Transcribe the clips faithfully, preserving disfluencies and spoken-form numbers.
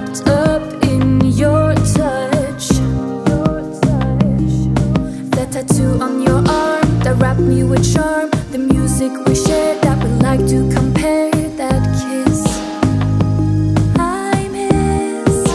wrapped up in your touch. That tattoo on your arm that wrapped me with charm. The music we shared that we like to compare. That kiss I miss.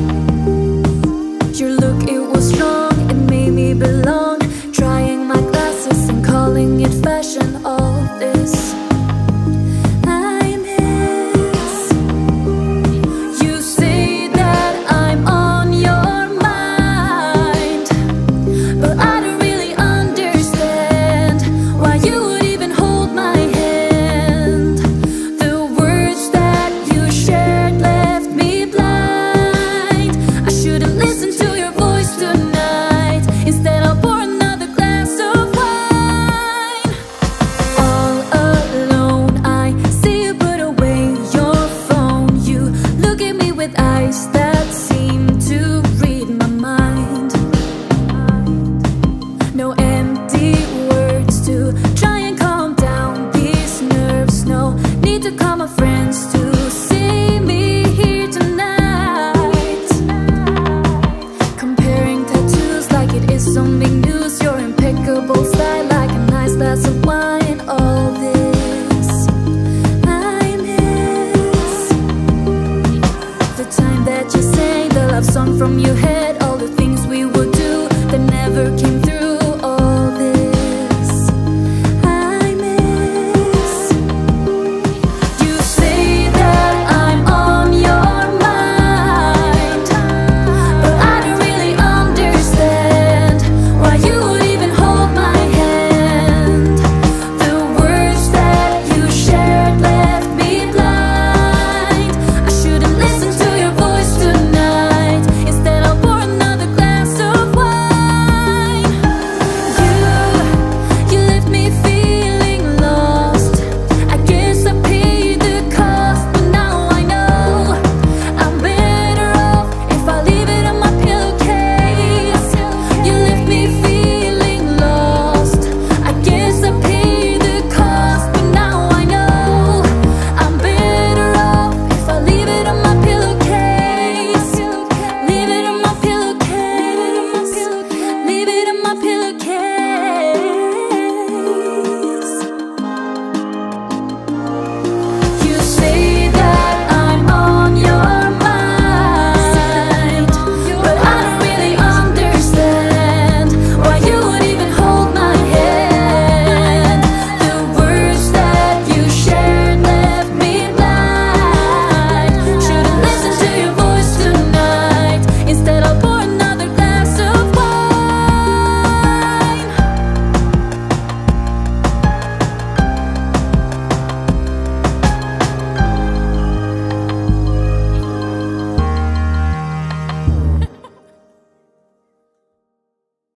Your look, it was strong, it made me belong. Trying my glasses and calling it fashion. All this I miss. You say that I'm on your mind, but I don't really understand why you would even hold my hand. The words that you shared left me blind. I should've listened to your voice tonight. Instead I'll pour another glass of wine. All alone I see you put away your phone. You look at me with eyes that seem to read my mind. No empty words to try and calm down these nerves. No need to call my friends to see me here tonight. Comparing tattoos like it is some big news. Your impeccable style like a nice glass of wine. All this I miss. The time that you sang the love song from your head.